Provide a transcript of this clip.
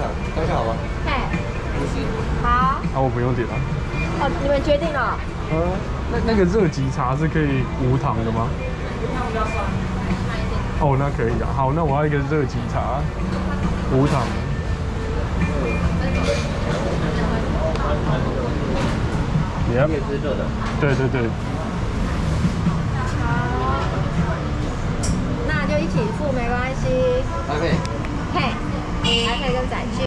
刚刚好吗？ 嘿， 不是。 好。 啊，我不用点了。 哦，你们决定了。 那个热吉茶是可以无糖的吗？ 无糖比较酸，慢一点。 哦，那可以的。好，那我要一个热吉茶，无糖。你要可以吃热的。 对对对。 好，那就一起付没关系。 搭配。 嘿，还可以跟载具。